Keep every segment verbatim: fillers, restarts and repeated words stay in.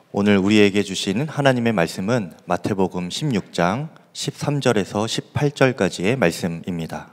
오늘 우리에게 주시는 하나님의 말씀은 마태복음 십육 장 십삼 절에서 십팔 절까지의 말씀입니다.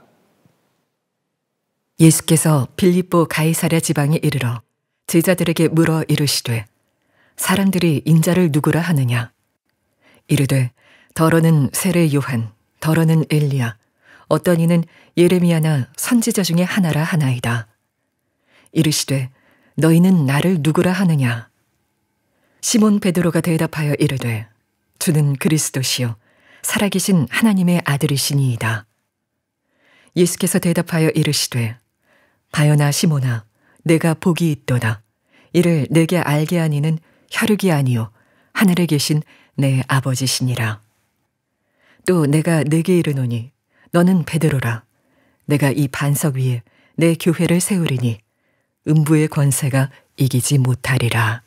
예수께서 빌립보 가이사랴 지방에 이르러 제자들에게 물어 이르시되 사람들이 인자를 누구라 하느냐? 이르되 더러는 세례 요한, 더러는 엘리야, 어떤 이는 예레미야나 선지자 중에 하나라 하나이다. 이르시되 너희는 나를 누구라 하느냐? 시몬 베드로가 대답하여 이르되 주는 그리스도시요 살아계신 하나님의 아들이시니이다. 예수께서 대답하여 이르시되 바요나 시몬아, 내가 복이 있도다. 이를 내게 알게 하니는 혈육이 아니요 하늘에 계신 내 아버지시니라. 또 내가 네게 이르노니 너는 베드로라. 내가 이 반석 위에 내 교회를 세우리니 음부의 권세가 이기지 못하리라.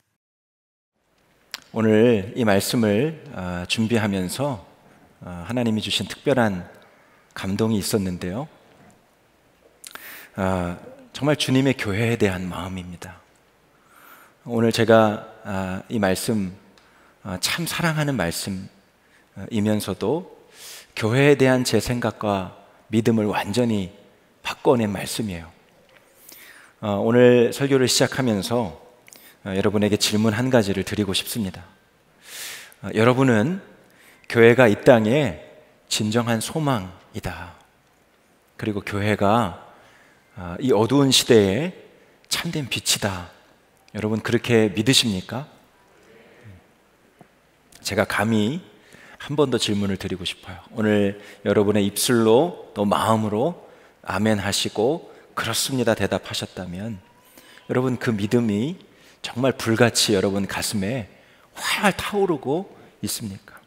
오늘 이 말씀을 준비하면서 하나님이 주신 특별한 감동이 있었는데요. 정말 주님의 교회에 대한 마음입니다. 오늘 제가 이 말씀 참 사랑하는 말씀이면서도 교회에 대한 제 생각과 믿음을 완전히 바꿔낸 말씀이에요. 오늘 설교를 시작하면서 여러분에게 질문 한 가지를 드리고 싶습니다. 여러분은 교회가 이 땅에 진정한 소망이다. 그리고 교회가 이 어두운 시대에 참된 빛이다. 여러분 그렇게 믿으십니까? 제가 감히 한 번 더 질문을 드리고 싶어요. 오늘 여러분의 입술로 또 마음으로 아멘 하시고 그렇습니다 대답하셨다면 여러분 그 믿음이 정말 불같이 여러분 가슴에 활활 타오르고 있습니까?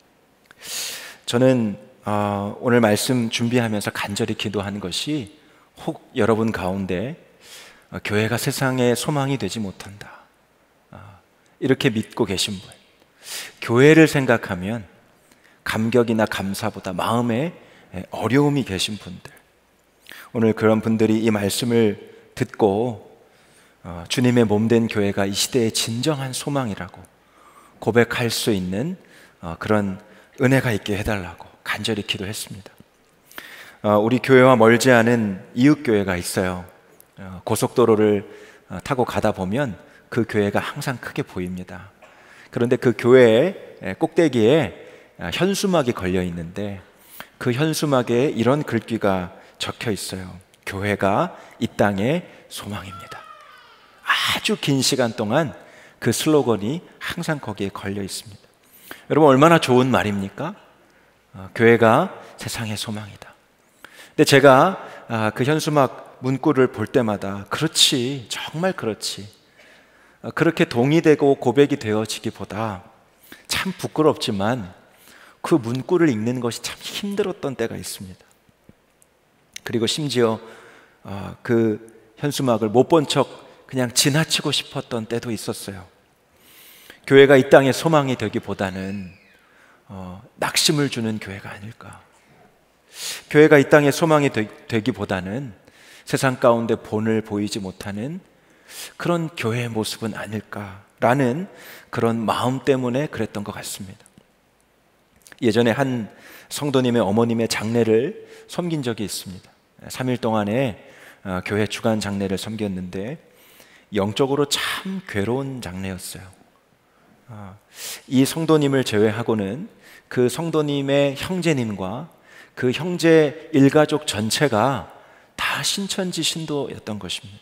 저는 어, 오늘 말씀 준비하면서 간절히 기도한 것이 혹 여러분 가운데 어, 교회가 세상의 소망이 되지 못한다 어, 이렇게 믿고 계신 분, 교회를 생각하면 감격이나 감사보다 마음에 어려움이 계신 분들, 오늘 그런 분들이 이 말씀을 듣고 어, 주님의 몸된 교회가 이 시대의 진정한 소망이라고 고백할 수 있는 어, 그런 은혜가 있게 해달라고 간절히 기도했습니다. 어, 우리 교회와 멀지 않은 이웃교회가 있어요. 어, 고속도로를 어, 타고 가다 보면 그 교회가 항상 크게 보입니다. 그런데 그 교회의 꼭대기에 현수막이 걸려 있는데 그 현수막에 이런 글귀가 적혀 있어요. 교회가 이 땅의 소망입니다. 아주 긴 시간 동안 그 슬로건이 항상 거기에 걸려 있습니다. 여러분 얼마나 좋은 말입니까? 어, 교회가 세상의 소망이다. 근데 제가 아, 그 현수막 문구를 볼 때마다 그렇지, 정말 그렇지, 어, 그렇게 동의되고 고백이 되어지기보다 참 부끄럽지만 그 문구를 읽는 것이 참 힘들었던 때가 있습니다. 그리고 심지어 어, 그 현수막을 못 본 척 그냥 지나치고 싶었던 때도 있었어요. 교회가 이 땅의 소망이 되기보다는 어, 낙심을 주는 교회가 아닐까, 교회가 이 땅의 소망이 되, 되기보다는 세상 가운데 본을 보이지 못하는 그런 교회의 모습은 아닐까라는 그런 마음 때문에 그랬던 것 같습니다. 예전에 한 성도님의 어머님의 장례를 섬긴 적이 있습니다. 삼 일 동안에 어, 교회 주간 장례를 섬겼는데 영적으로 참 괴로운 장례였어요. 어, 이 성도님을 제외하고는 그 성도님의 형제님과 그 형제 일가족 전체가 다 신천지 신도였던 것입니다.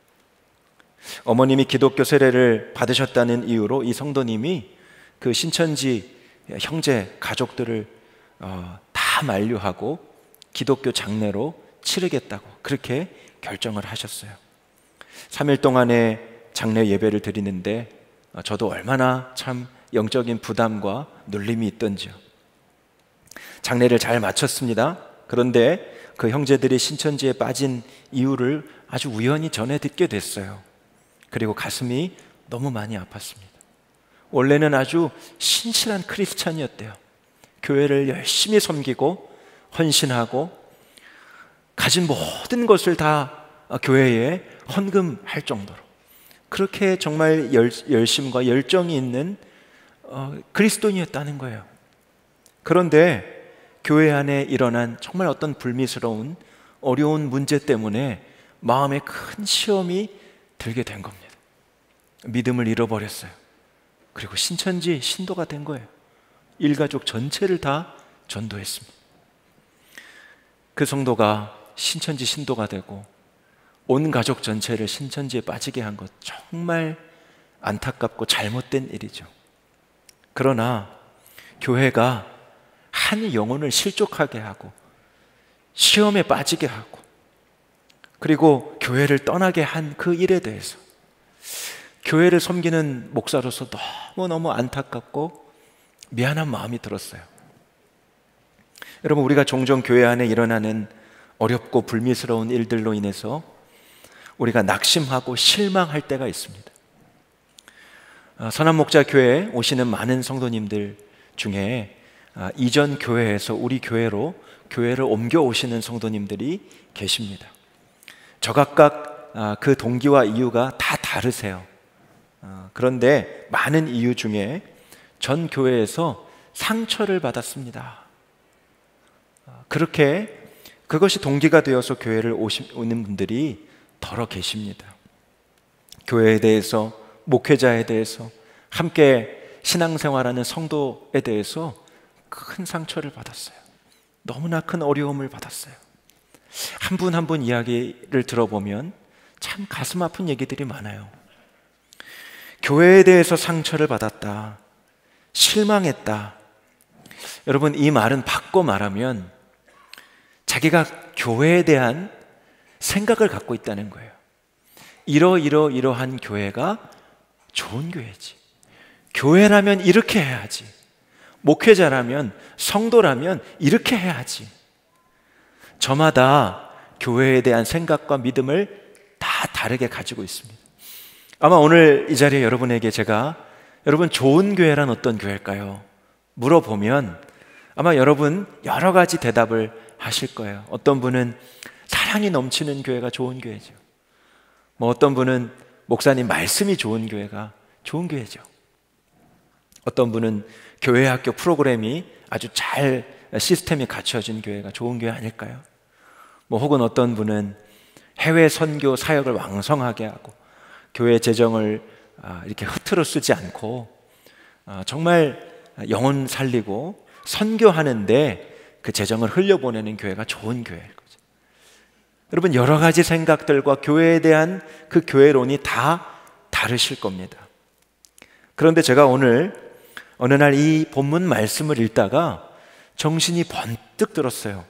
어머님이 기독교 세례를 받으셨다는 이유로 이 성도님이 그 신천지 형제 가족들을 어, 다 만류하고 기독교 장례로 치르겠다고 그렇게 결정을 하셨어요. 삼 일 동안의 장례 예배를 드리는데 어, 저도 얼마나 참 영적인 부담과 눌림이 있던지요. 장례를 잘 마쳤습니다. 그런데 그 형제들이 신천지에 빠진 이유를 아주 우연히 전해 듣게 됐어요. 그리고 가슴이 너무 많이 아팠습니다. 원래는 아주 신실한 크리스찬이었대요. 교회를 열심히 섬기고 헌신하고 가진 모든 것을 다 교회에 헌금할 정도로 그렇게 정말 열, 열심과 열정이 있는 어, 그리스도인이었다는 거예요. 그런데 교회 안에 일어난 정말 어떤 불미스러운 어려운 문제 때문에 마음에 큰 시험이 들게 된 겁니다. 믿음을 잃어버렸어요. 그리고 신천지 신도가 된 거예요. 일가족 전체를 다 전도했습니다. 그 성도가 신천지 신도가 되고 온 가족 전체를 신천지에 빠지게 한 것, 정말 안타깝고 잘못된 일이죠. 그러나 교회가 한 영혼을 실족하게 하고 시험에 빠지게 하고 그리고 교회를 떠나게 한 그 일에 대해서 교회를 섬기는 목사로서 너무너무 안타깝고 미안한 마음이 들었어요. 여러분, 우리가 종종 교회 안에 일어나는 어렵고 불미스러운 일들로 인해서 우리가 낙심하고 실망할 때가 있습니다. 선한목자교회에 오시는 많은 성도님들 중에 이전 교회에서 우리 교회로 교회를 옮겨 오시는 성도님들이 계십니다. 저각각 그 동기와 이유가 다 다르세요. 그런데 많은 이유 중에 전 교회에서 상처를 받았습니다. 그렇게 그것이 동기가 되어서 교회를 오는 분들이 더러 계십니다. 교회에 대해서, 목회자에 대해서, 함께 신앙생활하는 성도에 대해서 큰 상처를 받았어요. 너무나 큰 어려움을 받았어요. 한 분 한 분 이야기를 들어보면 참 가슴 아픈 얘기들이 많아요. 교회에 대해서 상처를 받았다, 실망했다. 여러분, 이 말은 바꿔 말하면 자기가 교회에 대한 생각을 갖고 있다는 거예요. 이러이러이러한 교회가 좋은 교회지, 교회라면 이렇게 해야지, 목회자라면, 성도라면 이렇게 해야지. 저마다 교회에 대한 생각과 믿음을 다 다르게 가지고 있습니다. 아마 오늘 이 자리에 여러분에게 제가 여러분 좋은 교회란 어떤 교회일까요? 물어보면 아마 여러분 여러 가지 대답을 하실 거예요. 어떤 분은 사랑이 넘치는 교회가 좋은 교회죠. 뭐 어떤 분은 목사님 말씀이 좋은 교회가 좋은 교회죠. 어떤 분은 교회 학교 프로그램이 아주 잘 시스템이 갖춰진 교회가 좋은 교회 아닐까요? 뭐 혹은 어떤 분은 해외 선교 사역을 왕성하게 하고 교회 재정을 이렇게 흐트러 쓰지 않고 정말 영혼 살리고 선교하는데 그 재정을 흘려보내는 교회가 좋은 교회일 거죠. 여러분, 여러 가지 생각들과 교회에 대한 그 교회론이 다 다르실 겁니다. 그런데 제가 오늘 어느 날 이 본문 말씀을 읽다가 정신이 번뜩 들었어요.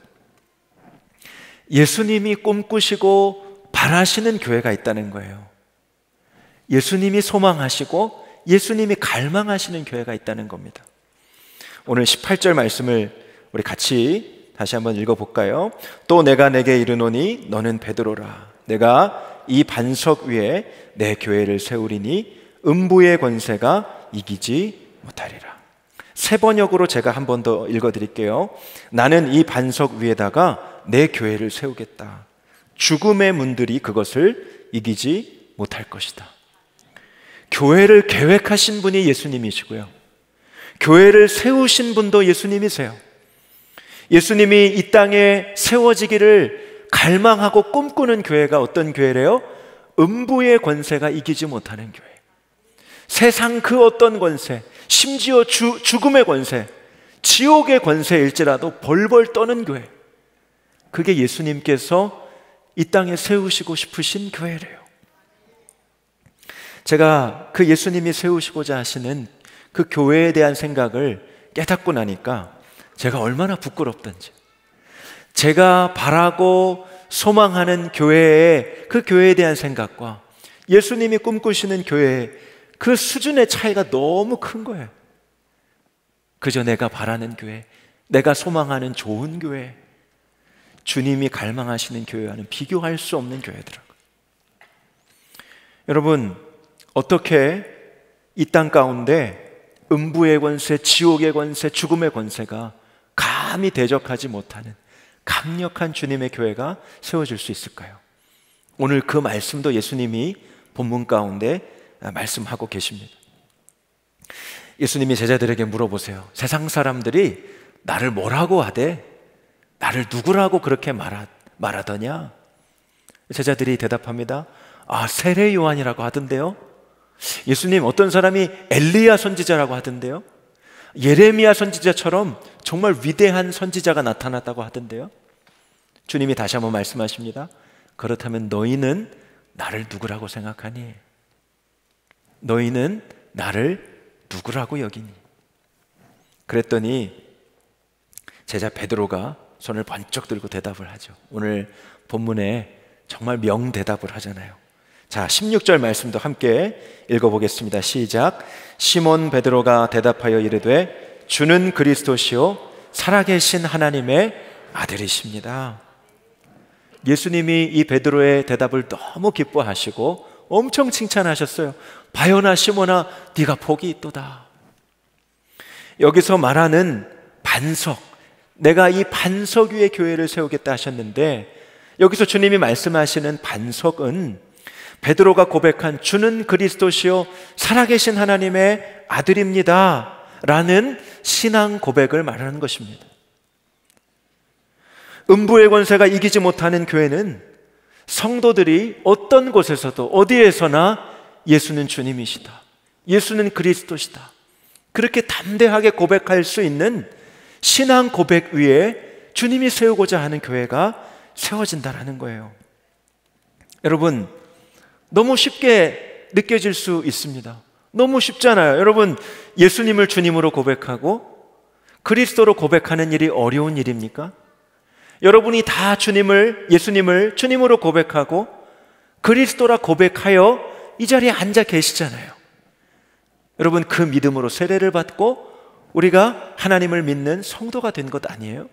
예수님이 꿈꾸시고 바라시는 교회가 있다는 거예요. 예수님이 소망하시고 예수님이 갈망하시는 교회가 있다는 겁니다. 오늘 십팔 절 말씀을 우리 같이 다시 한번 읽어볼까요? 또 내가 내게 이르노니 너는 베드로라. 내가 이 반석 위에 내 교회를 세우리니 음부의 권세가 이기지 못하리라. 세 번역으로 제가 한 번 더 읽어드릴게요. 나는 이 반석 위에다가 내 교회를 세우겠다. 죽음의 문들이 그것을 이기지 못할 것이다. 교회를 계획하신 분이 예수님이시고요, 교회를 세우신 분도 예수님이세요. 예수님이 이 땅에 세워지기를 갈망하고 꿈꾸는 교회가 어떤 교회래요? 음부의 권세가 이기지 못하는 교회. 세상 그 어떤 권세, 심지어 주, 죽음의 권세, 지옥의 권세일지라도 벌벌 떠는 교회, 그게 예수님께서 이 땅에 세우시고 싶으신 교회래요. 제가 그 예수님이 세우시고자 하시는 그 교회에 대한 생각을 깨닫고 나니까 제가 얼마나 부끄럽던지, 제가 바라고 소망하는 교회의 그 교회에 대한 생각과 예수님이 꿈꾸시는 교회의 그 수준의 차이가 너무 큰 거예요. 그저 내가 바라는 교회, 내가 소망하는 좋은 교회, 주님이 갈망하시는 교회와는 비교할 수 없는 교회더라고요. 여러분, 어떻게 이 땅 가운데 음부의 권세, 지옥의 권세, 죽음의 권세가 감히 대적하지 못하는 강력한 주님의 교회가 세워질 수 있을까요? 오늘 그 말씀도 예수님이 본문 가운데 말씀하고 계십니다. 예수님이 제자들에게 물어보세요. 세상 사람들이 나를 뭐라고 하대? 나를 누구라고 그렇게 말하, 말하더냐? 제자들이 대답합니다. 아, 세례 요한이라고 하던데요. 예수님, 어떤 사람이 엘리야 선지자라고 하던데요. 예레미야 선지자처럼 정말 위대한 선지자가 나타났다고 하던데요. 주님이 다시 한번 말씀하십니다. 그렇다면 너희는 나를 누구라고 생각하니? 너희는 나를 누구라고 여기니? 그랬더니 제자 베드로가 손을 번쩍 들고 대답을 하죠. 오늘 본문에 정말 명대답을 하잖아요. 자, 십육 절 말씀도 함께 읽어보겠습니다. 시작. 시몬 베드로가 대답하여 이르되 주는 그리스도시요 살아계신 하나님의 아들이십니다. 예수님이 이 베드로의 대답을 너무 기뻐하시고 엄청 칭찬하셨어요. 바요나 시몬아, 네가 복이 있도다. 여기서 말하는 반석, 내가 이 반석 위에 교회를 세우겠다 하셨는데, 여기서 주님이 말씀하시는 반석은 베드로가 고백한 주는 그리스도시요 살아계신 하나님의 아들입니다 라는 신앙 고백을 말하는 것입니다. 음부의 권세가 이기지 못하는 교회는 성도들이 어떤 곳에서도 어디에서나 예수는 주님이시다, 예수는 그리스도시다, 그렇게 담대하게 고백할 수 있는 신앙 고백 위에 주님이 세우고자 하는 교회가 세워진다라는 거예요. 여러분, 너무 쉽게 느껴질 수 있습니다. 너무 쉽잖아요. 여러분, 예수님을 주님으로 고백하고 그리스도로 고백하는 일이 어려운 일입니까? 여러분이 다 주님을, 예수님을 주님으로 고백하고 그리스도라 고백하여 이 자리에 앉아 계시잖아요. 여러분, 그 믿음으로 세례를 받고 우리가 하나님을 믿는 성도가 된 것 아니에요?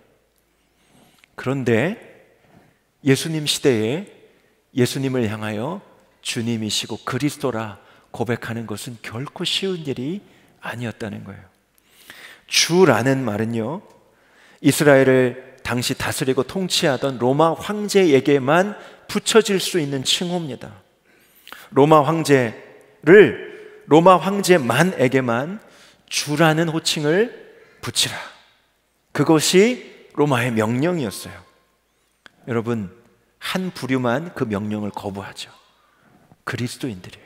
그런데 예수님 시대에 예수님을 향하여 주님이시고 그리스도라 고백하는 것은 결코 쉬운 일이 아니었다는 거예요. 주라는 말은요, 이스라엘을 당시 다스리고 통치하던 로마 황제에게만 붙여질 수 있는 칭호입니다. 로마 황제를 로마 황제만에게만 주라는 호칭을 붙이라, 그것이 로마의 명령이었어요. 여러분, 한 부류만 그 명령을 거부하죠. 그리스도인들이에요.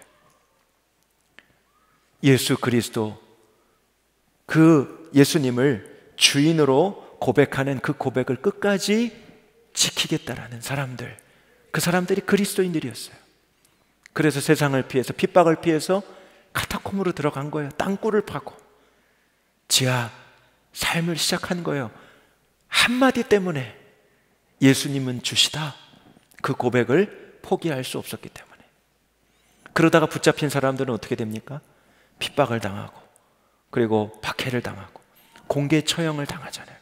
예수 그리스도, 그 예수님을 주인으로 고백하는 그 고백을 끝까지 지키겠다라는 사람들, 그 사람들이 그리스도인들이었어요. 그래서 세상을 피해서, 핍박을 피해서 카타콤으로 들어간 거예요. 땅굴을 파고 지하 삶을 시작한 거예요. 한마디 때문에 예수님은 주시다, 그 고백을 포기할 수 없었기 때문에. 그러다가 붙잡힌 사람들은 어떻게 됩니까? 핍박을 당하고, 그리고 박해를 당하고, 공개 처형을 당하잖아요.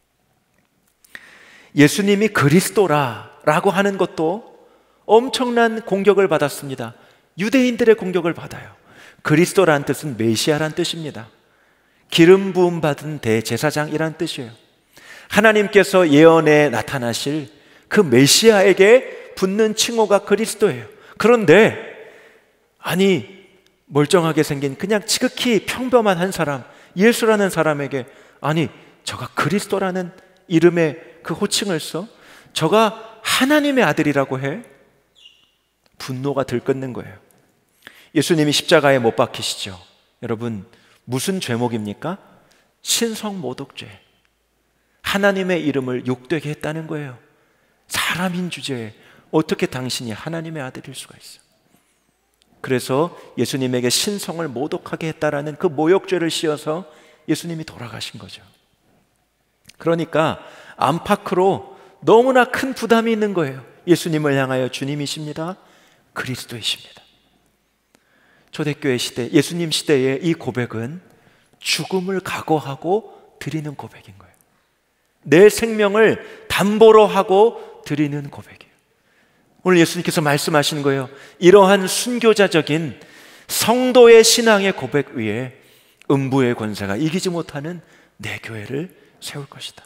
예수님이 그리스도라라고 하는 것도 엄청난 공격을 받았습니다. 유대인들의 공격을 받아요. 그리스도라는 뜻은 메시아란 뜻입니다. 기름 부음 받은 대제사장이란 뜻이에요. 하나님께서 예언에 나타나실 그 메시아에게 붙는 칭호가 그리스도예요. 그런데 아니, 멀쩡하게 생긴 그냥 지극히 평범한 한 사람, 예수라는 사람에게 아니, 저가 그리스도라는 이름의 그 호칭을 써? 저가 하나님의 아들이라고 해? 분노가 들끓는 거예요. 예수님이 십자가에 못 박히시죠. 여러분, 무슨 죄목입니까? 신성모독죄. 하나님의 이름을 욕되게 했다는 거예요. 사람인 주제에 어떻게 당신이 하나님의 아들일 수가 있어요? 그래서 예수님에게 신성을 모독하게 했다라는 그 모욕죄를 씌워서 예수님이 돌아가신 거죠. 그러니까 안팎으로 너무나 큰 부담이 있는 거예요. 예수님을 향하여 주님이십니다, 그리스도이십니다. 초대교회 시대, 예수님 시대의 이 고백은 죽음을 각오하고 드리는 고백인 거예요. 내 생명을 담보로 하고 드리는 고백이에요. 오늘 예수님께서 말씀하시는 거예요. 이러한 순교자적인 성도의 신앙의 고백 위에 음부의 권세가 이기지 못하는 내 교회를 세울 것이다.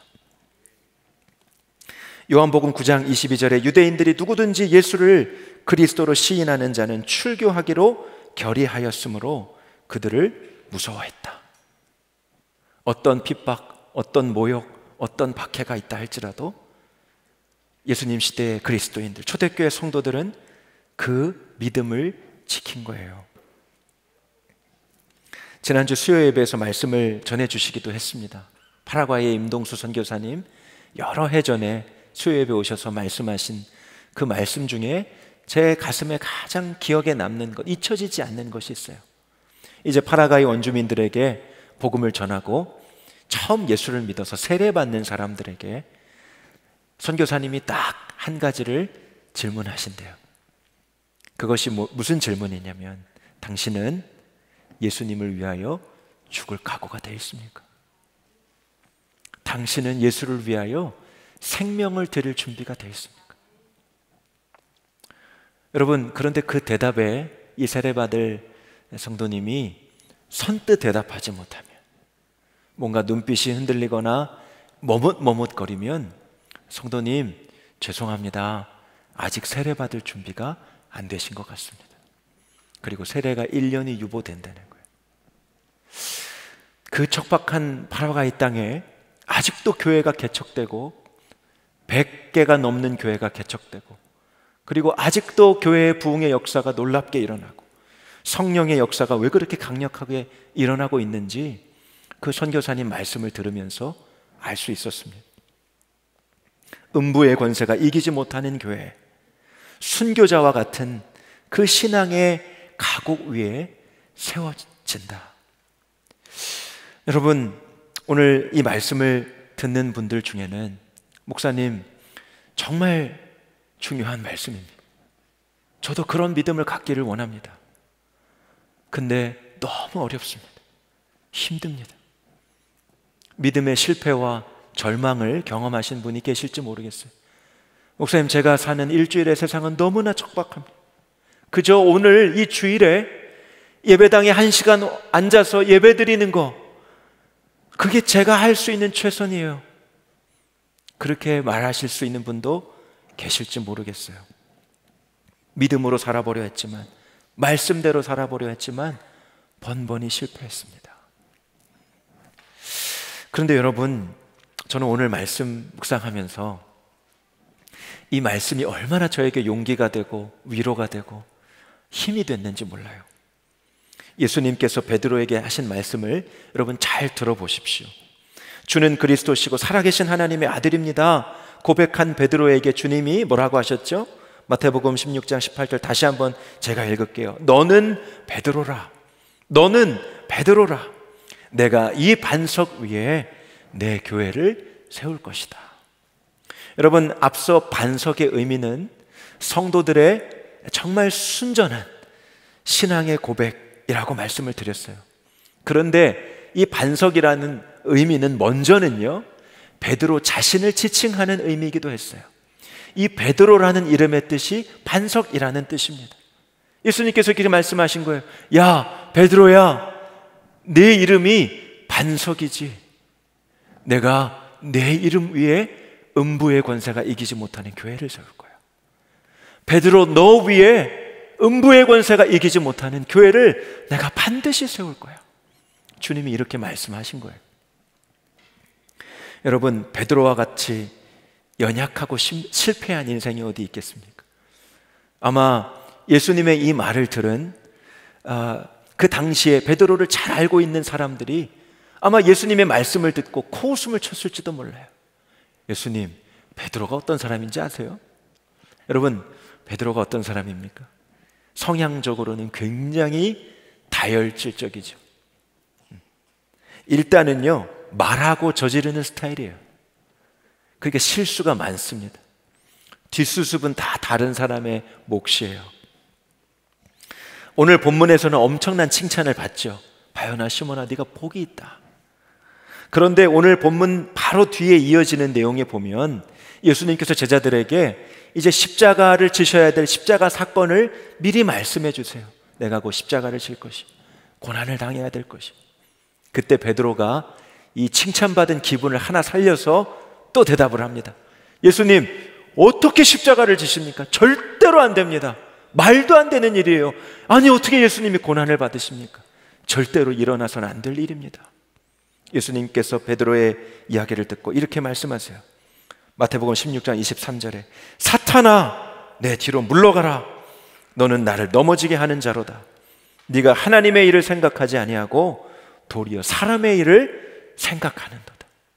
요한복음 구 장 이십이 절에 유대인들이 누구든지 예수를 그리스도로 시인하는 자는 출교하기로 결의하였으므로 그들을 무서워했다. 어떤 핍박, 어떤 모욕, 어떤 박해가 있다 할지라도 예수님 시대의 그리스도인들, 초대교회 성도들은 그 믿음을 지킨 거예요. 지난주 수요 예배에서 말씀을 전해주시기도 했습니다. 파라과이의 임동수 선교사님 여러 해 전에 수요 예배 오셔서 말씀하신 그 말씀 중에 제 가슴에 가장 기억에 남는 것, 잊혀지지 않는 것이 있어요. 이제 파라과이 원주민들에게 복음을 전하고 처음 예수를 믿어서 세례받는 사람들에게 선교사님이 딱 한 가지를 질문하신대요. 그것이 뭐, 무슨 질문이냐면, 당신은 예수님을 위하여 죽을 각오가 되어 있습니까? 당신은 예수를 위하여 생명을 드릴 준비가 되어 있습니까? 여러분, 그런데 그 대답에 이 세례받을 성도님이 선뜻 대답하지 못하면, 뭔가 눈빛이 흔들리거나 머뭇머뭇거리면, 성도님 죄송합니다, 아직 세례받을 준비가 안 되신 것 같습니다. 그리고 세례가 일 년이 유보된다는 거예요. 그 척박한 파라과이 땅에 아직도 교회가 개척되고 백 개가 넘는 교회가 개척되고, 그리고 아직도 교회의 부흥의 역사가 놀랍게 일어나고 성령의 역사가 왜 그렇게 강력하게 일어나고 있는지 그 선교사님 말씀을 들으면서 알 수 있었습니다. 음부의 권세가 이기지 못하는 교회, 순교자와 같은 그 신앙의 가곡 위에 세워진다. 여러분, 오늘 이 말씀을 듣는 분들 중에는 목사님 정말 중요한 말씀입니다, 저도 그런 믿음을 갖기를 원합니다, 근데 너무 어렵습니다, 힘듭니다, 믿음의 실패와 절망을 경험하신 분이 계실지 모르겠어요. 목사님, 제가 사는 일주일의 세상은 너무나 척박합니다. 그저 오늘 이 주일에 예배당에 한 시간 앉아서 예배 드리는 거, 그게 제가 할 수 있는 최선이에요. 그렇게 말하실 수 있는 분도 계실지 모르겠어요. 믿음으로 살아보려 했지만, 말씀대로 살아보려 했지만 번번이 실패했습니다. 그런데 여러분, 저는 오늘 말씀 묵상하면서 이 말씀이 얼마나 저에게 용기가 되고 위로가 되고 힘이 됐는지 몰라요. 예수님께서 베드로에게 하신 말씀을 여러분 잘 들어보십시오. 주는 그리스도시고 살아계신 하나님의 아들입니다 고백한 베드로에게 주님이 뭐라고 하셨죠? 마태복음 십육 장 십팔 절 다시 한번 제가 읽을게요. 너는 베드로라, 너는 베드로라, 내가 이 반석 위에 내 교회를 세울 것이다. 여러분, 앞서 반석의 의미는 성도들의 정말 순전한 신앙의 고백이라고 말씀을 드렸어요. 그런데 이 반석이라는 의미는 먼저는요, 베드로 자신을 지칭하는 의미이기도 했어요. 이 베드로라는 이름의 뜻이 반석이라는 뜻입니다. 예수님께서 이렇게 말씀하신 거예요. 야, 베드로야, 네 이름이 반석이지. 내가 내 이름 위에 음부의 권세가 이기지 못하는 교회를 세울 거야. 베드로, 너 위에 음부의 권세가 이기지 못하는 교회를 내가 반드시 세울 거야. 주님이 이렇게 말씀하신 거예요. 여러분, 베드로와 같이 연약하고 실패한 인생이 어디 있겠습니까? 아마 예수님의 이 말을 들은 아, 그 당시에 베드로를 잘 알고 있는 사람들이 아마 예수님의 말씀을 듣고 코웃음을 쳤을지도 몰라요. 예수님, 베드로가 어떤 사람인지 아세요? 여러분, 베드로가 어떤 사람입니까? 성향적으로는 굉장히 다혈질적이죠. 일단은요, 말하고 저지르는 스타일이에요. 그러니까 실수가 많습니다. 뒷수습은 다 다른 사람의 몫이에요. 오늘 본문에서는 엄청난 칭찬을 받죠. 바요나 시몬아, 네가 복이 있다. 그런데 오늘 본문 바로 뒤에 이어지는 내용에 보면 예수님께서 제자들에게 이제 십자가를 지셔야 될 십자가 사건을 미리 말씀해 주세요. 내가 곧 십자가를 질 것이, 고난을 당해야 될 것이. 그때 베드로가 이 칭찬받은 기분을 하나 살려서 또 대답을 합니다. 예수님, 어떻게 십자가를 지십니까? 절대로 안 됩니다. 말도 안 되는 일이에요. 아니, 어떻게 예수님이 고난을 받으십니까? 절대로 일어나서는 안 될 일입니다. 예수님께서 베드로의 이야기를 듣고 이렇게 말씀하세요. 마태복음 십육 장 이십삼 절에 사탄아 내 뒤로 물러가라. 너는 나를 넘어지게 하는 자로다. 네가 하나님의 일을 생각하지 아니하고 도리어 사람의 일을 생각하는도다.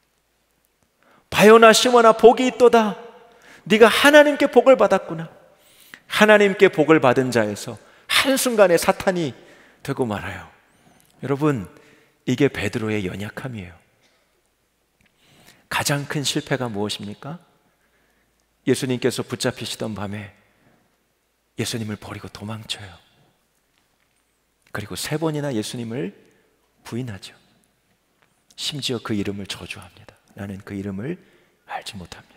바요나 시몬아 복이 있도다. 네가 하나님께 복을 받았구나. 하나님께 복을 받은 자에서 한순간에 사탄이 되고 말아요. 여러분, 이게 베드로의 연약함이에요. 가장 큰 실패가 무엇입니까? 예수님께서 붙잡히시던 밤에 예수님을 버리고 도망쳐요. 그리고 세 번이나 예수님을 부인하죠. 심지어 그 이름을 저주합니다. 나는 그 이름을 알지 못합니다.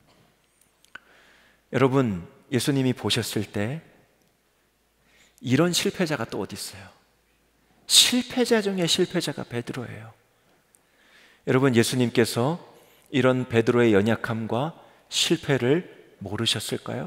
여러분, 예수님이 보셨을 때 이런 실패자가 또 어디 있어요? 실패자 중에 실패자가 베드로예요. 여러분, 예수님께서 이런 베드로의 연약함과 실패를 모르셨을까요?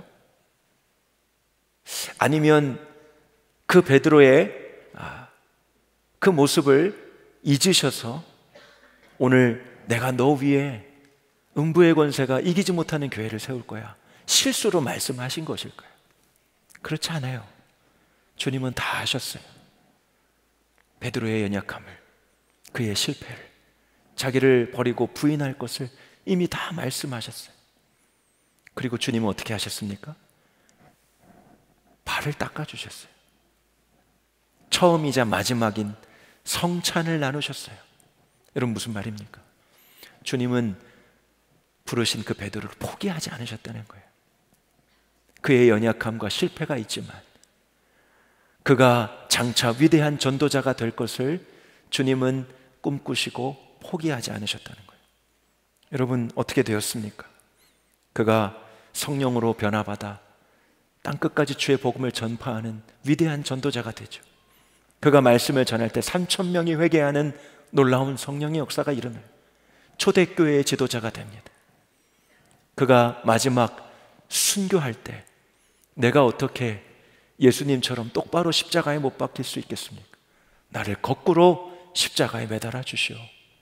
아니면 그 베드로의 그 모습을 잊으셔서 오늘 내가 너 위에 음부의 권세가 이기지 못하는 교회를 세울 거야, 실수로 말씀하신 것일까요? 그렇지 않아요. 주님은 다 아셨어요. 베드로의 연약함을, 그의 실패를, 자기를 버리고 부인할 것을 이미 다 말씀하셨어요. 그리고 주님은 어떻게 하셨습니까? 발을 닦아주셨어요. 처음이자 마지막인 성찬을 나누셨어요. 여러분, 무슨 말입니까? 주님은 부르신 그 베드로를 포기하지 않으셨다는 거예요. 그의 연약함과 실패가 있지만 그가 장차 위대한 전도자가 될 것을 주님은 꿈꾸시고 포기하지 않으셨다는 거예요. 여러분, 어떻게 되었습니까? 그가 성령으로 변화받아 땅끝까지 주의 복음을 전파하는 위대한 전도자가 되죠. 그가 말씀을 전할 때 삼천 명이 회개하는 놀라운 성령의 역사가 일어나요. 초대교회의 지도자가 됩니다. 그가 마지막 순교할 때 내가 어떻게 예수님처럼 똑바로 십자가에 못 박힐 수 있겠습니까? 나를 거꾸로 십자가에 매달아 주시오.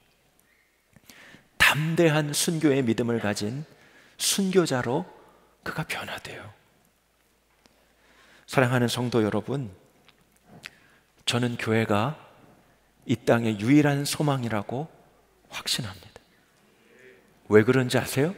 담대한 순교의 믿음을 가진 순교자로 그가 변화돼요. 사랑하는 성도 여러분, 저는 교회가 이 땅의 유일한 소망이라고 확신합니다. 왜 그런지 아세요?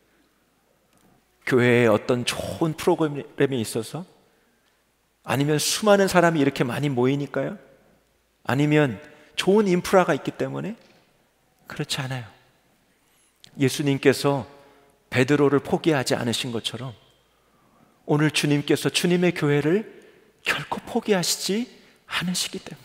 교회에 어떤 좋은 프로그램이 있어서? 아니면 수많은 사람이 이렇게 많이 모이니까요? 아니면 좋은 인프라가 있기 때문에? 그렇지 않아요. 예수님께서 베드로를 포기하지 않으신 것처럼 오늘 주님께서 주님의 교회를 결코 포기하시지 않으시기 때문에,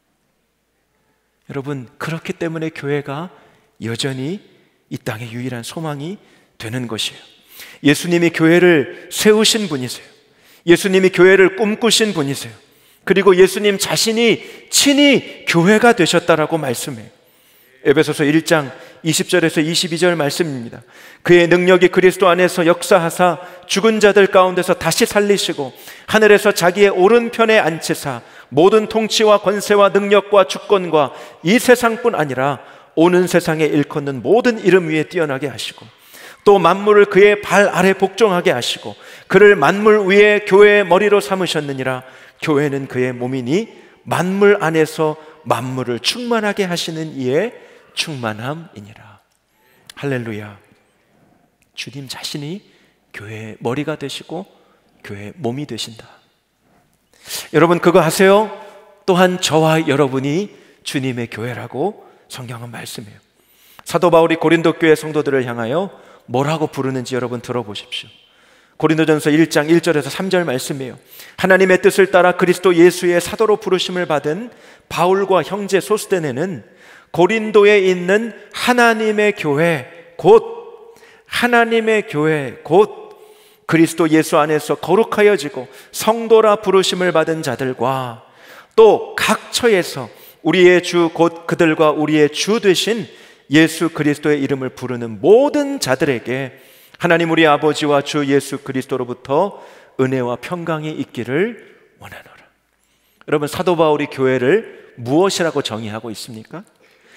여러분, 그렇기 때문에 교회가 여전히 이 땅의 유일한 소망이 되는 것이에요. 예수님이 교회를 세우신 분이세요. 예수님이 교회를 꿈꾸신 분이세요. 그리고 예수님 자신이 친히 교회가 되셨다라고 말씀해요. 에베소서 일 장 이십 절에서 이십이 절 말씀입니다. 그의 능력이 그리스도 안에서 역사하사 죽은 자들 가운데서 다시 살리시고 하늘에서 자기의 오른편에 앉히사 모든 통치와 권세와 능력과 주권과 이 세상뿐 아니라 오는 세상에 일컫는 모든 이름 위에 뛰어나게 하시고 또 만물을 그의 발 아래 복종하게 하시고 그를 만물 위에 교회의 머리로 삼으셨느니라. 교회는 그의 몸이니 만물 안에서 만물을 충만하게 하시는 이의 충만함이니라. 할렐루야. 주님 자신이 교회의 머리가 되시고 교회의 몸이 되신다. 여러분, 그거 아세요? 또한 저와 여러분이 주님의 교회라고 성경은 말씀해요. 사도 바울이 고린도 교회 성도들을 향하여 뭐라고 부르는지 여러분 들어보십시오. 고린도전서 일 장 일 절에서 삼 절 말씀이에요. 하나님의 뜻을 따라 그리스도 예수의 사도로 부르심을 받은 바울과 형제 소스데네는 고린도에 있는 하나님의 교회, 곧 하나님의 교회, 곧 그리스도 예수 안에서 거룩하여지고 성도라 부르심을 받은 자들과 또 각 처에서 우리의 주 곧 그들과 우리의 주 되신 예수 그리스도의 이름을 부르는 모든 자들에게 하나님 우리 아버지와 주 예수 그리스도로부터 은혜와 평강이 있기를 원하노라. 여러분, 사도 바울이 교회를 무엇이라고 정의하고 있습니까?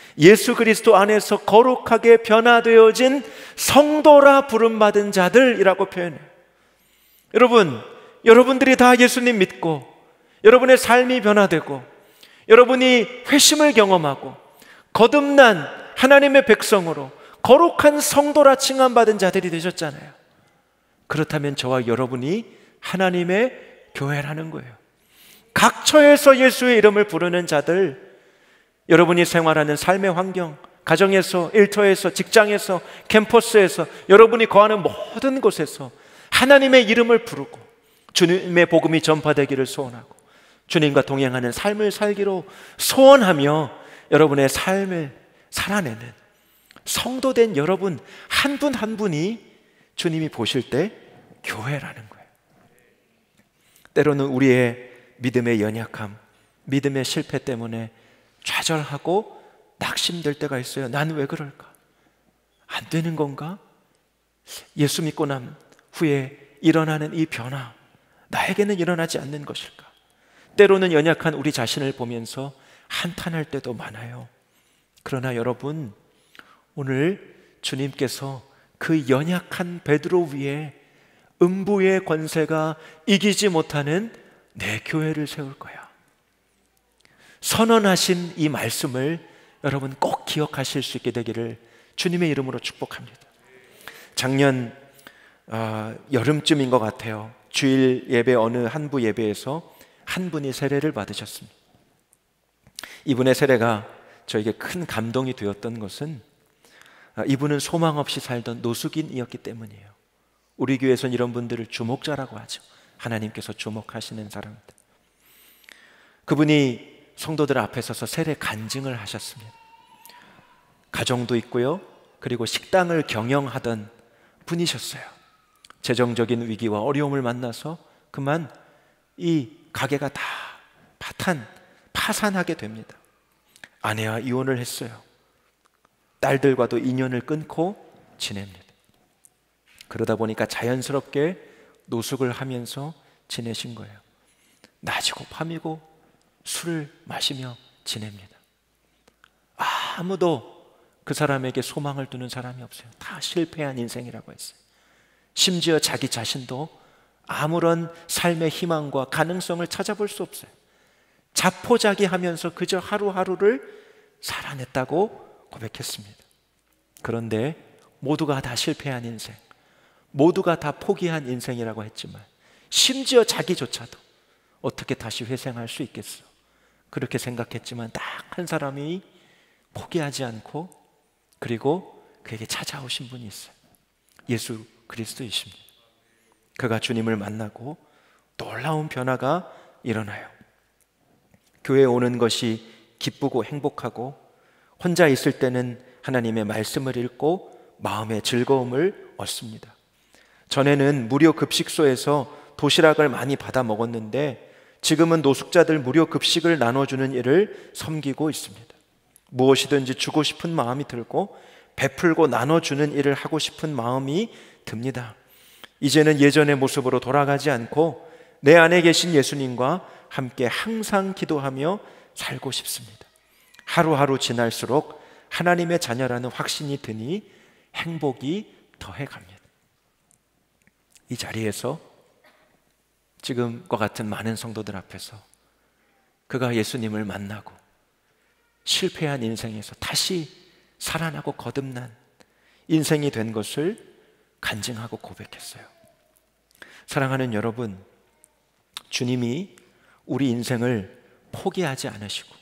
예수 그리스도 안에서 거룩하게 변화되어진 성도라 부름받은 자들이라고 표현해요. 여러분, 여러분들이 다 예수님 믿고 여러분의 삶이 변화되고 여러분이 회심을 경험하고 거듭난 하나님의 백성으로 거룩한 성도라 칭함받은 자들이 되셨잖아요. 그렇다면 저와 여러분이 하나님의 교회라는 거예요. 각 처에서 예수의 이름을 부르는 자들, 여러분이 생활하는 삶의 환경, 가정에서, 일터에서, 직장에서, 캠퍼스에서, 여러분이 거하는 모든 곳에서 하나님의 이름을 부르고 주님의 복음이 전파되기를 소원하고 주님과 동행하는 삶을 살기로 소원하며 여러분의 삶을 살아내는 성도된 여러분 한 분 한 분이 주님이 보실 때 교회라는 거예요. 때로는 우리의 믿음의 연약함, 믿음의 실패 때문에 좌절하고 낙심될 때가 있어요. 난 왜 그럴까? 안 되는 건가? 예수 믿고 난 후에 일어나는 이 변화, 나에게는 일어나지 않는 것일까? 때로는 연약한 우리 자신을 보면서 한탄할 때도 많아요. 그러나 여러분, 오늘 주님께서 그 연약한 베드로 위에 음부의 권세가 이기지 못하는 내 교회를 세울 거야. 선언하신 이 말씀을 여러분 꼭 기억하실 수 있게 되기를 주님의 이름으로 축복합니다. 작년 어, 여름쯤인 것 같아요. 주일 예배 어느 한부 예배에서 한 분이 세례를 받으셨습니다. 이분의 세례가 저에게 큰 감동이 되었던 것은 이분은 소망 없이 살던 노숙인이었기 때문이에요. 우리 교회에서는 이런 분들을 주목자라고 하죠. 하나님께서 주목하시는 사람들. 그분이 성도들 앞에 서서 세례 간증을 하셨습니다. 가정도 있고요, 그리고 식당을 경영하던 분이셨어요. 재정적인 위기와 어려움을 만나서 그만 이 가게가 다 파탄, 파산하게 됩니다. 아내와 이혼을 했어요. 딸들과도 인연을 끊고 지냅니다. 그러다 보니까 자연스럽게 노숙을 하면서 지내신 거예요. 낮이고 밤이고 술을 마시며 지냅니다. 아무도 그 사람에게 소망을 두는 사람이 없어요. 다 실패한 인생이라고 했어요. 심지어 자기 자신도 아무런 삶의 희망과 가능성을 찾아볼 수 없어요. 자포자기하면서 그저 하루하루를 살아냈다고 고백했습니다. 그런데 모두가 다 실패한 인생, 모두가 다 포기한 인생이라고 했지만 심지어 자기조차도 어떻게 다시 회생할 수 있겠어? 그렇게 생각했지만 딱 한 사람이 포기하지 않고 그리고 그에게 찾아오신 분이 있어요. 예수 그리스도이십니다. 그가 주님을 만나고 놀라운 변화가 일어나요. 교회에 오는 것이 기쁘고 행복하고 혼자 있을 때는 하나님의 말씀을 읽고 마음의 즐거움을 얻습니다. 전에는 무료 급식소에서 도시락을 많이 받아 먹었는데 지금은 노숙자들 무료 급식을 나눠주는 일을 섬기고 있습니다. 무엇이든지 주고 싶은 마음이 들고 베풀고 나눠주는 일을 하고 싶은 마음이 듭니다. 이제는 예전의 모습으로 돌아가지 않고 내 안에 계신 예수님과 함께 항상 기도하며 살고 싶습니다. 하루하루 지날수록 하나님의 자녀라는 확신이 드니 행복이 더해갑니다. 이 자리에서 지금과 같은 많은 성도들 앞에서 그가 예수님을 만나고 실패한 인생에서 다시 살아나고 거듭난 인생이 된 것을 간증하고 고백했어요. 사랑하는 여러분, 주님이 우리 인생을 포기하지 않으시고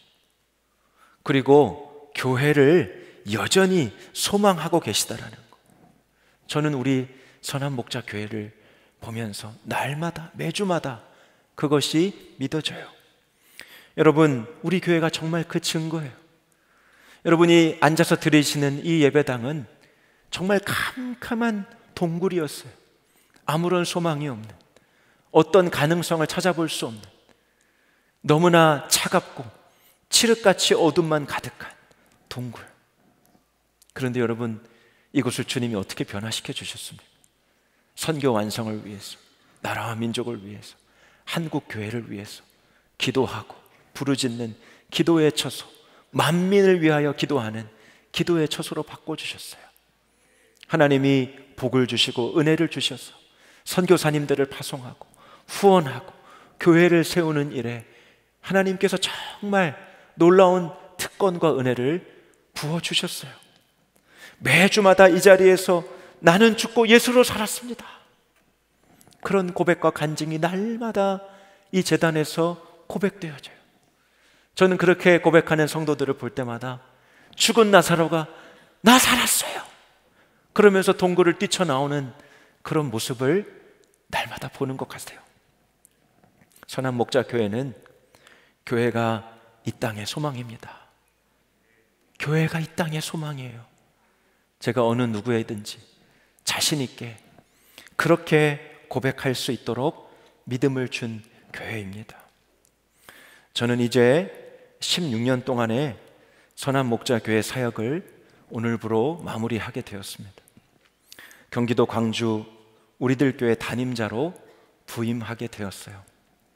그리고 교회를 여전히 소망하고 계시다라는 거, 저는 우리 선한 목자 교회를 보면서 날마다 매주마다 그것이 믿어져요. 여러분, 우리 교회가 정말 그 증거예요. 여러분이 앉아서 들으시는 이 예배당은 정말 캄캄한 동굴이었어요. 아무런 소망이 없는, 어떤 가능성을 찾아볼 수 없는, 너무나 차갑고 칠흑같이 어둠만 가득한 동굴. 그런데 여러분, 이곳을 주님이 어떻게 변화시켜 주셨습니까? 선교 완성을 위해서, 나라와 민족을 위해서, 한국 교회를 위해서 기도하고 부르짖는 기도의 처소, 만민을 위하여 기도하는 기도의 처소로 바꿔주셨어요. 하나님이 복을 주시고 은혜를 주셔서 선교사님들을 파송하고 후원하고 교회를 세우는 일에 하나님께서 정말 놀라운 특권과 은혜를 부어주셨어요. 매주마다 이 자리에서 나는 죽고 예수로 살았습니다, 그런 고백과 간증이 날마다 이 제단에서 고백되어져요. 저는 그렇게 고백하는 성도들을 볼 때마다 죽은 나사로가 나 살았어요 그러면서 동굴을 뛰쳐나오는 그런 모습을 날마다 보는 것 같아요. 선한 목자 교회는 교회가 이 땅의 소망입니다. 교회가 이 땅의 소망이에요. 제가 어느 누구에든지 자신 있게 그렇게 고백할 수 있도록 믿음을 준 교회입니다. 저는 이제 십육 년 동안의 선한 목자 교회 사역을 오늘부로 마무리하게 되었습니다. 경기도 광주 우리들 교회 담임자로 부임하게 되었어요.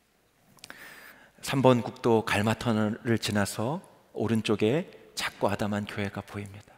삼 번 국도 갈마터널을 지나서 오른쪽에 작고 아담한 교회가 보입니다.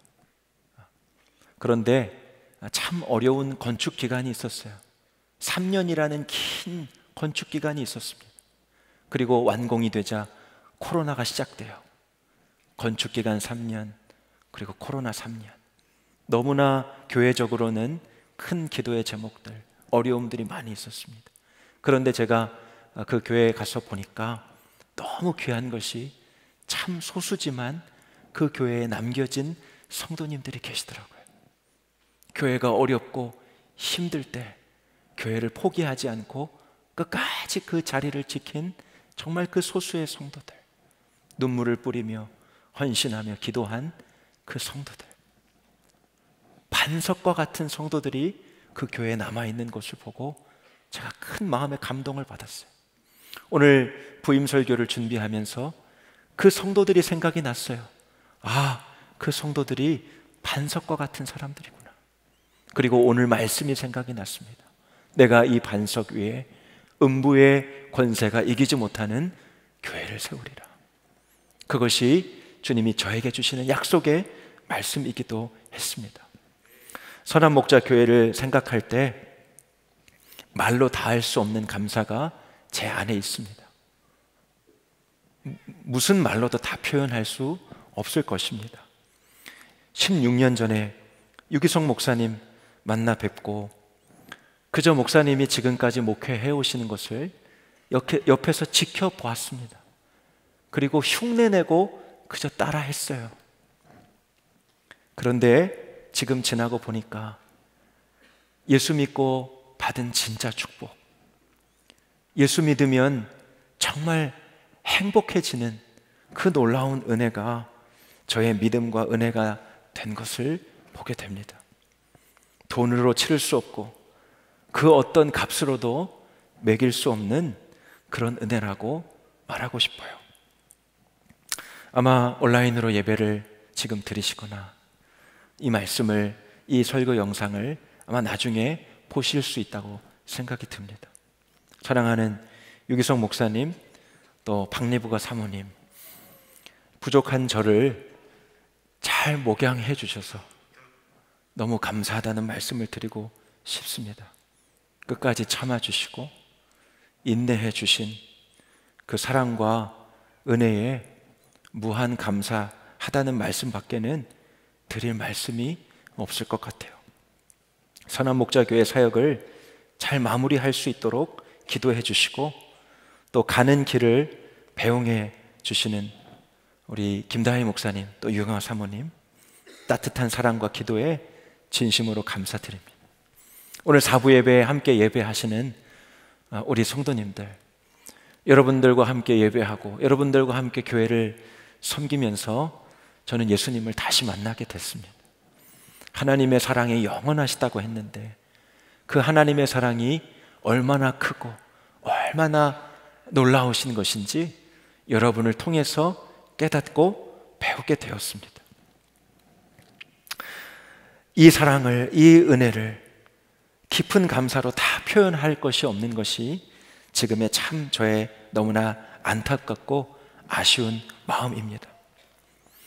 그런데 참 어려운 건축 기간이 있었어요. 삼 년이라는 긴 건축 기간이 있었습니다. 그리고 완공이 되자 코로나가 시작돼요. 건축 기간 삼 년, 그리고 코로나 삼 년. 너무나 교회적으로는 큰 기도의 제목들, 어려움들이 많이 있었습니다. 그런데 제가 그 교회에 가서 보니까 너무 귀한 것이 참 소수지만 그 교회에 남겨진 성도님들이 계시더라고요. 교회가 어렵고 힘들 때 교회를 포기하지 않고 끝까지 그 자리를 지킨 정말 그 소수의 성도들, 눈물을 뿌리며 헌신하며 기도한 그 성도들, 반석과 같은 성도들이 그 교회에 남아있는 것을 보고 제가 큰 마음의 감동을 받았어요. 오늘 부임 설교를 준비하면서 그 성도들이 생각이 났어요. 아, 그 성도들이 반석과 같은 사람들이구나. 그리고 오늘 말씀이 생각이 났습니다. 내가 이 반석 위에 음부의 권세가 이기지 못하는 교회를 세우리라. 그것이 주님이 저에게 주시는 약속의 말씀이기도 했습니다. 선한 목자 교회를 생각할 때 말로 다 할 수 없는 감사가 제 안에 있습니다. 무슨 말로도 다 표현할 수 없을 것입니다. 십육 년 전에 유기성 목사님 만나 뵙고 그저 목사님이 지금까지 목회해 오시는 것을 옆에서 지켜보았습니다. 그리고 흉내내고 그저 따라 했어요. 그런데 지금 지나고 보니까 예수 믿고 받은 진짜 축복, 예수 믿으면 정말 행복해지는 그 놀라운 은혜가 저의 믿음과 은혜가 된 것을 보게 됩니다. 돈으로 치를 수 없고 그 어떤 값으로도 매길 수 없는 그런 은혜라고 말하고 싶어요. 아마 온라인으로 예배를 지금 들으시거나 이 말씀을, 이 설교 영상을 아마 나중에 보실 수 있다고 생각이 듭니다. 사랑하는 유기성 목사님, 또 박리부가 사모님, 부족한 저를 잘 목양해 주셔서 너무 감사하다는 말씀을 드리고 싶습니다. 끝까지 참아주시고 인내해 주신 그 사랑과 은혜에 무한 감사하다는 말씀밖에는 드릴 말씀이 없을 것 같아요. 선한 목자교회 사역을 잘 마무리할 수 있도록 기도해 주시고 또 가는 길을 배웅해 주시는 우리 김다희 목사님, 또 유경아 사모님, 따뜻한 사랑과 기도에 진심으로 감사드립니다. 오늘 사부 예배에 함께 예배하시는 우리 성도님들, 여러분들과 함께 예배하고 여러분들과 함께 교회를 섬기면서 저는 예수님을 다시 만나게 됐습니다. 하나님의 사랑이 영원하시다고 했는데 그 하나님의 사랑이 얼마나 크고 얼마나 놀라우신 것인지 여러분을 통해서 깨닫고 배우게 되었습니다. 이 사랑을, 이 은혜를 깊은 감사로 다 표현할 것이 없는 것이 지금의 참 저의 너무나 안타깝고 아쉬운 마음입니다.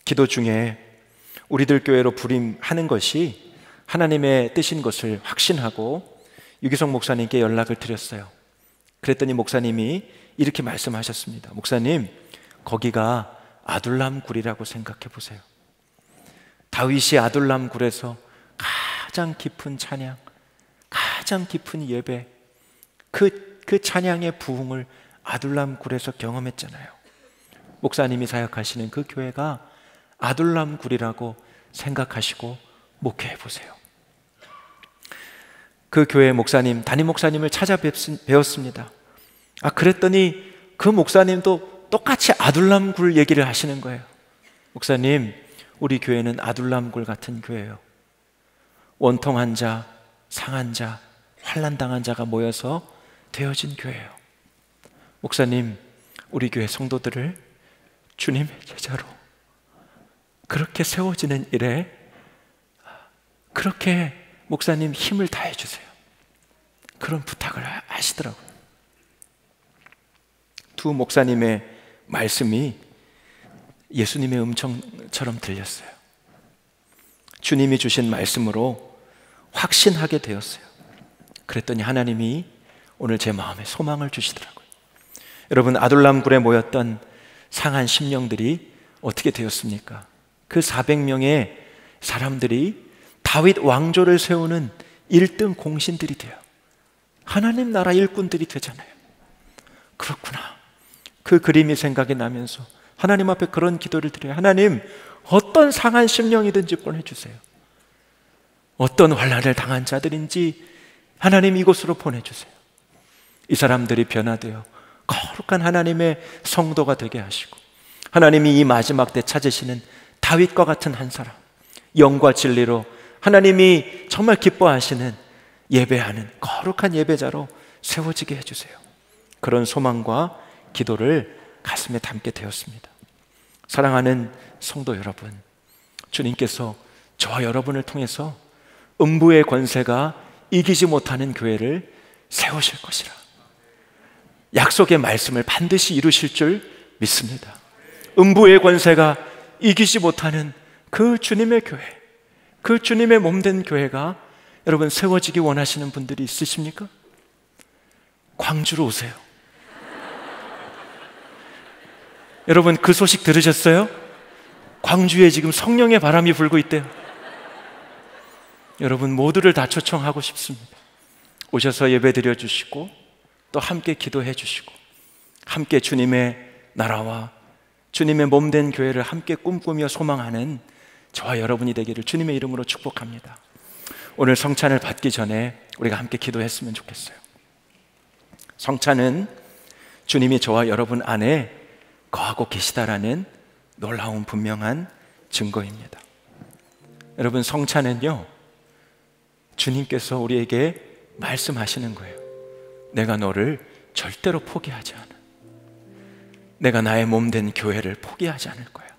기도 중에 우리들 교회로 부임하는 것이 하나님의 뜻인 것을 확신하고 유기성 목사님께 연락을 드렸어요. 그랬더니 목사님이 이렇게 말씀하셨습니다. 목사님, 거기가 아둘람 굴이라고 생각해 보세요. 다윗이 아둘람 굴에서 가장 깊은 찬양, 가장 깊은 예배, 그, 그 찬양의 부흥을 아둘람 굴에서 경험했잖아요. 목사님이 사역하시는 그 교회가 아둘람 굴이라고 생각하시고 목회해 보세요. 그 교회 목사님, 담임 목사님을 찾아뵈었습니다. 아, 그랬더니 그 목사님도 똑같이 아둘람 굴 얘기를 하시는 거예요. 목사님, 우리 교회는 아둘람 굴 같은 교회예요. 원통한 자, 상한 자, 환난당한 자가 모여서 되어진 교회예요. 목사님, 우리 교회 성도들을 주님의 제자로 그렇게 세워지는 일에 그렇게 목사님 힘을 다해 주세요. 그런 부탁을 하시더라고요. 두 목사님의 말씀이 예수님의 음성처럼 들렸어요. 주님이 주신 말씀으로 확신하게 되었어요. 그랬더니 하나님이 오늘 제 마음에 소망을 주시더라고요. 여러분, 아둘람 굴에 모였던 상한 심령들이 어떻게 되었습니까? 그 사백 명의 사람들이 다윗 왕조를 세우는 일 등 공신들이 돼요. 하나님 나라 일꾼들이 되잖아요. 그렇구나. 그 그림이 생각이 나면서 하나님 앞에 그런 기도를 드려요. 하나님, 어떤 상한 심령이든지 보내주세요. 어떤 환난을 당한 자들인지 하나님 이곳으로 보내주세요. 이 사람들이 변화되어 거룩한 하나님의 성도가 되게 하시고, 하나님이 이 마지막 때 찾으시는 다윗과 같은 한 사람, 영과 진리로 하나님이 정말 기뻐하시는 예배하는 거룩한 예배자로 세워지게 해주세요. 그런 소망과 기도를 가슴에 담게 되었습니다. 사랑하는 성도 여러분, 주님께서 저와 여러분을 통해서 음부의 권세가 이기지 못하는 교회를 세우실 것이라 약속의 말씀을 반드시 이루실 줄 믿습니다. 음부의 권세가 이기지 못하는 그 주님의 교회, 그 주님의 몸된 교회가 여러분 세워지기 원하시는 분들이 있으십니까? 광주로 오세요. 여러분, 그 소식 들으셨어요? 광주에 지금 성령의 바람이 불고 있대요. 여러분 모두를 다 초청하고 싶습니다. 오셔서 예배 드려 주시고 또 함께 기도해 주시고 함께 주님의 나라와 주님의 몸된 교회를 함께 꿈꾸며 소망하는 저와 여러분이 되기를 주님의 이름으로 축복합니다. 오늘 성찬을 받기 전에 우리가 함께 기도했으면 좋겠어요. 성찬은 주님이 저와 여러분 안에 거하고 계시다라는 놀라운 분명한 증거입니다. 여러분, 성찬은요, 주님께서 우리에게 말씀하시는 거예요. 내가 너를 절대로 포기하지 않아. 내가 나의 몸된 교회를 포기하지 않을 거야.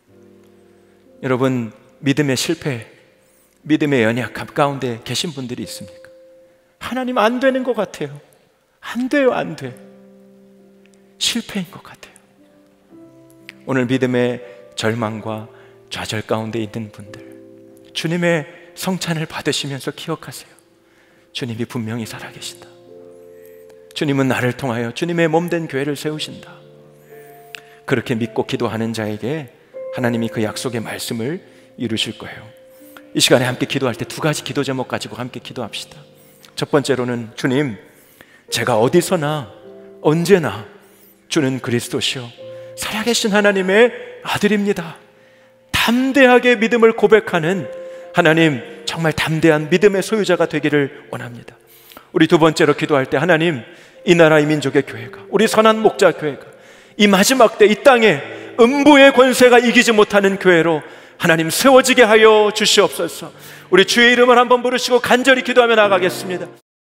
여러분, 믿음의 실패, 믿음의 연약함 가운데 계신 분들이 있습니까? 하나님 안 되는 것 같아요. 안 돼요, 안 돼. 실패인 것 같아요. 오늘 믿음의 절망과 좌절 가운데 있는 분들, 주님의 성찬을 받으시면서 기억하세요. 주님이 분명히 살아계신다. 주님은 나를 통하여 주님의 몸된 교회를 세우신다. 그렇게 믿고 기도하는 자에게 하나님이 그 약속의 말씀을 이루실 거예요. 이 시간에 함께 기도할 때 두 가지 기도 제목 가지고 함께 기도합시다. 첫 번째로는, 주님, 제가 어디서나 언제나 주는 그리스도시요 살아계신 하나님의 아들입니다. 담대하게 믿음을 고백하는 하나님, 정말 담대한 믿음의 소유자가 되기를 원합니다. 우리 두 번째로 기도할 때, 하나님, 이 나라 이 민족의 교회가, 우리 선한 목자 교회가 이 마지막 때 이 땅에 음부의 권세가 이기지 못하는 교회로 하나님 세워지게 하여 주시옵소서. 우리 주의 이름을 한번 부르시고 간절히 기도하며 나가겠습니다.